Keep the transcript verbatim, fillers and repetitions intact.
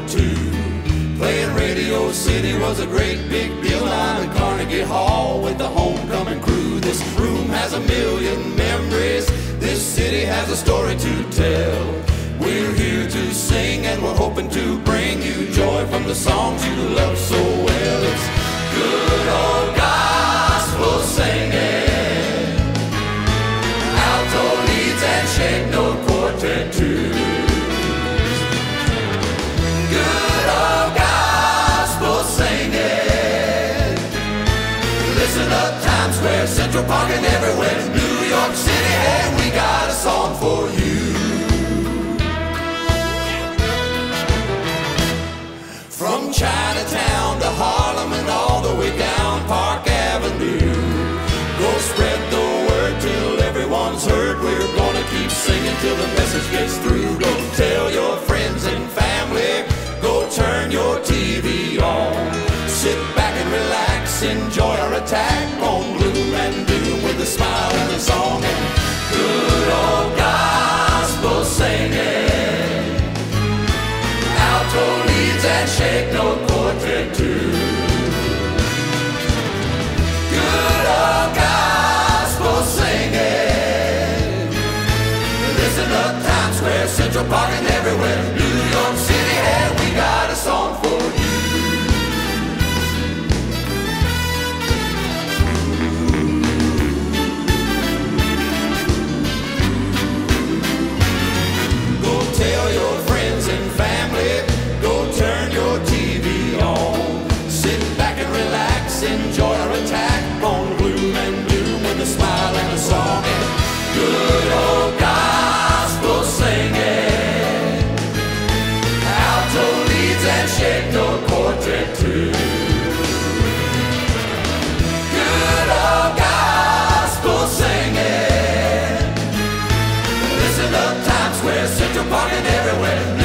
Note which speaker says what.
Speaker 1: two. Playing Radio City was a great big deal down at Carnegie Hall with the homecoming crew. This room has a million memories. This city has a story to tell. We're here to sing and we're hoping to bring you joy from the songs you love so well. It's good old gospel singing, alto leads and shake note quartet too. Good old gospel singing. Listen up, Times Square, Central Park and everywhere. New York City, hey, we got a song for you. From Chinatown to Harlem and all the way down Park Avenue, go spread the word till everyone's heard. We're gonna keep singing till the message gets through. Go tell your friends and family, go turn your T V on. Sit back and relax, enjoy our attack on gloom and doom with a smile and a song and good old gospel singing, alto leads and shake note quartet too. Good old gospel singing. Listen up, Times Square, Central Park and everywhere. New York City, hey, we got a song for you. Go tell your friends and family, go turn your T V on. Sit back and relax, enjoy our attack on gloom and doom with a smile and a song and good old gospel singing, alto leads and shake note quartet too. Good old gospel singing. Listen up, Times Square, Central Park and everywhere.